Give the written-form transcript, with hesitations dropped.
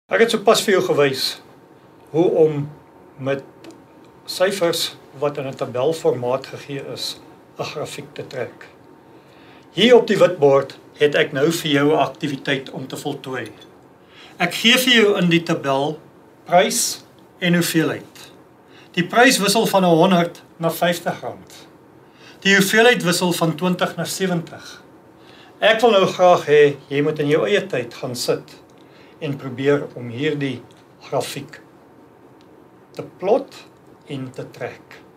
Ek het sopas vir jou gewys hoe om met syfers wat in 'n tabelformaat gegee is, 'n grafiek te trek. Hier op die witbord het ek nou vir jou 'n aktiwiteit om te voltooi. Ek gee vir jou in die tabel prys en hoeveelheid. Die prys wissel van 100 na R50. Die hoeveelheid wissel van 20 na 70. Ek wil nou graag hê jy moet in jou eie tyd gaan sit en probeer om hierdie grafiek te plot en te trek.